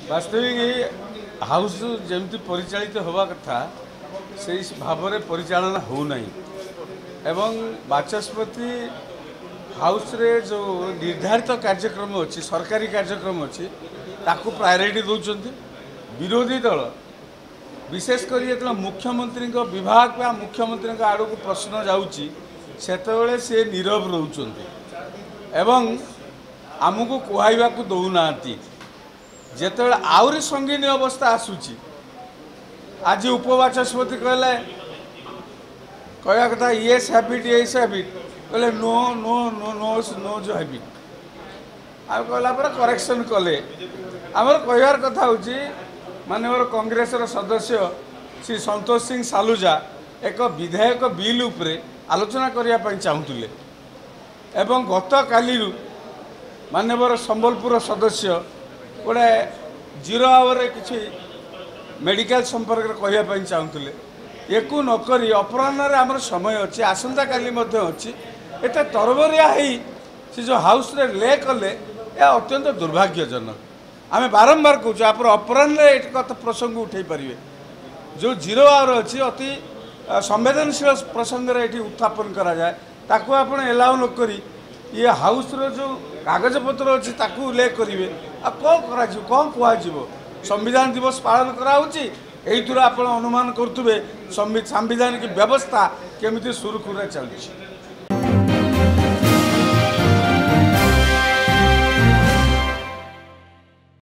वास्तविक हाउस जमी परिचालित होवा कथा से भाव में परिचालना होना एवं बाचस्पति हाउस रे जो निर्धारित कार्यक्रम अच्छी सरकारी कार्यक्रम अच्छी ताकू प्रायोरिटी दौरान विरोधी दल विशेषकर जो मुख्यमंत्री विभाग या मुख्यमंत्री आड़ को प्रश्न जाऊँगी से सी नीरव रोच एवं आमको कहवा को दौना जिते आहरी संगीन अवस्था आसूची आज उपबाचस्पति कहले कहवा कथा येस हैबिट कहले no no no no no जो हैबिट आ कहला पर करेक्शन कले आमर कहवार कथा हूँ माननीय कांग्रेस सदस्य श्री संतोष सिंह सालुजा एक विधायक बिल उपरे आलोचना करने चाहूले एवं गत काली माननीय संबलपुर सदस्य गोटे 0 आवर किसी मेडिकल संपर्क कहवाई चाहूले एक नक अपराह्न आमर समय अच्छी आसंता काली अच्छी एत तरबरिया से जो हाउस रे ले कले यह अत्यंत दुर्भाग्यजनक आम बारंबार कहूँ आप अपराह्न एक प्रसंग उठे पारे जो 0 आवर अच्छी अति संवेदनशील प्रसंग ये उत्थापन करा जाए ताकू आप एलाउ नक ये हाउस रो जो कागज पत्र अच्छी ताकू ले करेंगे आ कौन कह संविधान दिवस पालन कराऊँगी यही आप अनुमान करुवे संविधानिक व्यवस्था केमी सुरखुरे चलती।